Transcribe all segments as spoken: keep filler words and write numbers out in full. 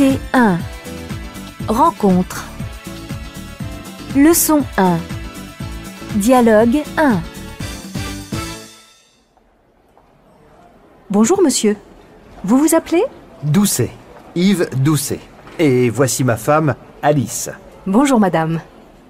Activité un. Rencontre. Leçon un. Dialogue un. Bonjour monsieur. Vous vous appelez ? Doucet. Yves Doucet. Et voici ma femme, Alice. Bonjour madame.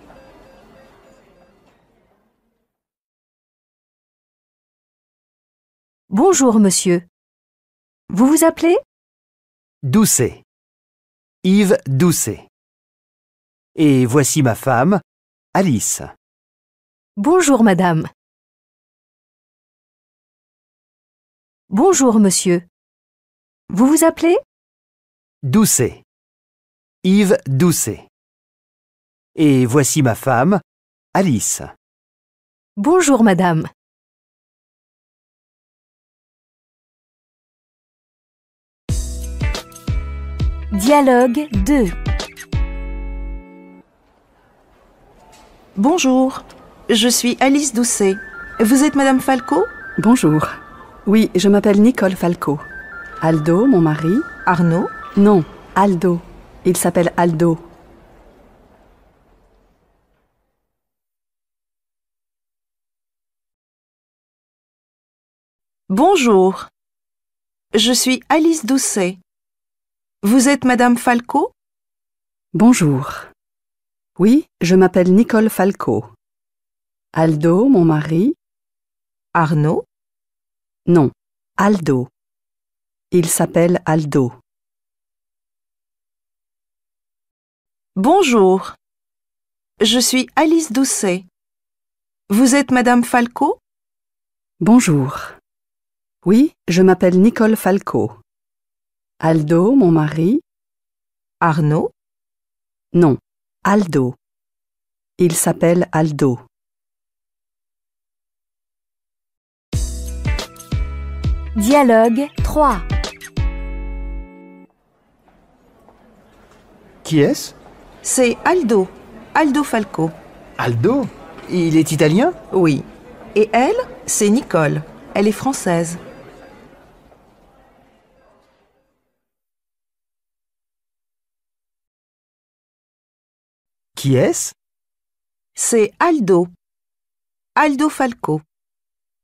Bonjour monsieur. Vous vous appelez ? Doucet. Yves Doucet. Et voici ma femme, Alice. Bonjour madame. Bonjour monsieur. Vous vous appelez ? Doucet. Yves Doucet. Et voici ma femme, Alice. Bonjour madame. Dialogue deux. Bonjour, je suis Alice Doucet. Vous êtes Madame Falco ? Bonjour. Oui, je m'appelle Nicole Falco. Aldo, mon mari ? Arnaud ? Non, Aldo. Il s'appelle Aldo. Bonjour, je suis Alice Doucet. Vous êtes Madame Falco ? Bonjour. Oui, je m'appelle Nicole Falco. Aldo, mon mari ? Arnaud ? Non, Aldo. Il s'appelle Aldo. Bonjour, je suis Alice Doucet. Vous êtes Madame Falco ? Bonjour. Oui, je m'appelle Nicole Falco. Aldo, mon mari ? Arnaud ? Non, Aldo. Il s'appelle Aldo. Dialogue trois. Qui est-ce ? C'est Aldo, Aldo Falco. Aldo ? Il est italien ? Oui. Et elle, c'est Nicole. Elle est française. Qui est-ce ? C'est Aldo, Aldo Falco. Aldo ?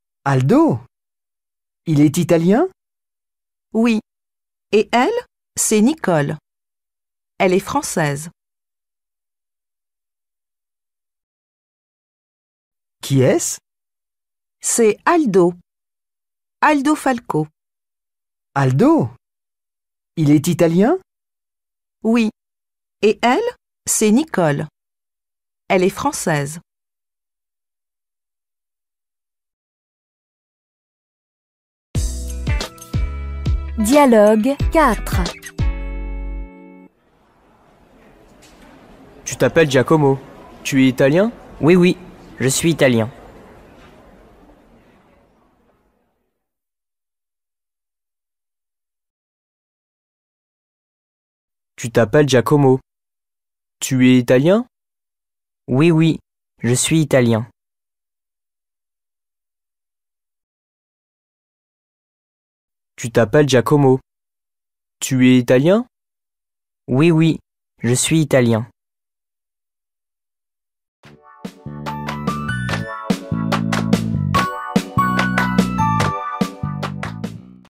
Il est italien ? Oui. Et elle, c'est Nicole. Elle est française. Qui est-ce ? C'est Aldo, Aldo Falco. Aldo ? Il est italien ? Oui. Et elle, c'est Nicole. Elle est française. Dialogue quatre. Tu t'appelles Giacomo. Tu es italien ? Oui, oui, je suis italien. Tu t'appelles Giacomo. Tu es italien ? Oui, oui, je suis italien. Tu t'appelles Giacomo. Tu es italien ? Oui, oui, je suis italien.